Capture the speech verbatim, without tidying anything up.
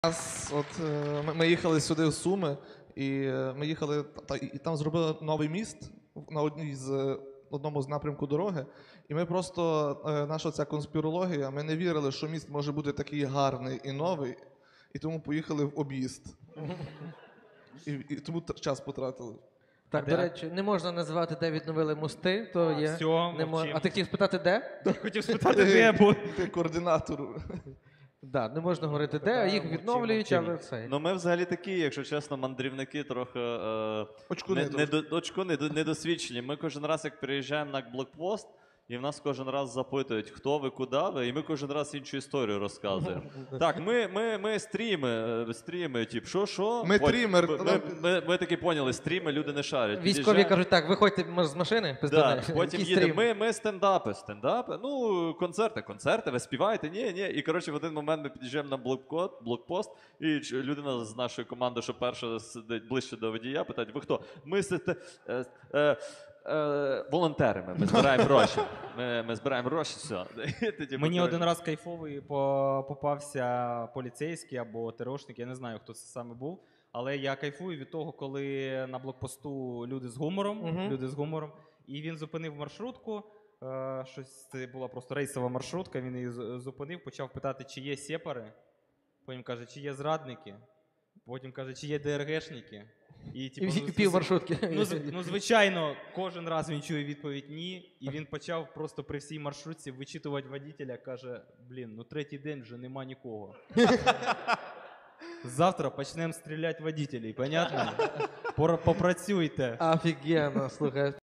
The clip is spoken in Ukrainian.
Нас, от, е, ми, ми їхали сюди в Суми, і е, ми їхали, та, і там зробили новий міст на одній з, е, одному з напрямку дороги. І ми просто, е, наша ця конспірологія, ми не вірили, що міст може бути такий гарний і новий, і тому поїхали в об'їзд. І, і тому т- час потратили. Так, до речі, не можна називати, де відновили мости, то А, є. всьо, не мо- мовчим. А ти хотів спитати, де? Хотів спитати, де, бо... Ти координатор. Да, не можна говорити, де, а їх мовчим, відновлюють, мовчим. але це. Ну, ми взагалі такі, якщо чесно, мандрівники трохи е, Очкуни не, не, трошки. до- очкуни, до- недосвідчені. Ми кожен раз, як приїжджаємо на блокпост, і в нас кожен раз запитують, хто ви, куди ви, і ми кожен раз іншу історію розказуємо. Так, ми, ми, ми стріми, е, стріми, тип, що, що? Ми Ой, трімер, Ми, та ми, нам- ми, ми таки поняли, стріми люди не шарять. Військові Під'їжджаємо- кажуть, так, виходьте може, з машини, Да, пиздане. потім Який їдемо. стрім? Ми, ми стендапи, стендапи. Ну, концерти, концерти, ви співаєте? Ні, ні. І коротше, в один момент ми під'їжджаємо на блокпост, блокпост, і ч- людина з нашої команди, що перша сидить ближче до водія, питає: ви хто? Ми сите, е, е, е, волонтери. Ми, ми збираємо гроші. Ми, ми збираємо гроші, все. І тоді Мені ми, один раз кайфовий по- попався поліцейський або ТРОшник, я не знаю, хто це саме був. Але я кайфую від того, коли на блокпосту люди з гумором, Мгм. люди з гумором, і він зупинив маршрутку. е, Щось це була просто рейсова маршрутка. Він її з- зупинив, почав питати, чи є сепари. Потім каже, чи є зрадники. Потім каже, чи є ДРГшники. І, І типу, всі- ну, пів маршрутки. Ну, з- ну, звичайно, кожен раз він чує відповідь ні, і він почав просто при всій маршрутці вичитувати водителя, каже: блін, ну третій день вже нема нікого. Завтра почнемо стріляти водителей, понятно? Пора- Попрацюйте. Офігенно, слухай.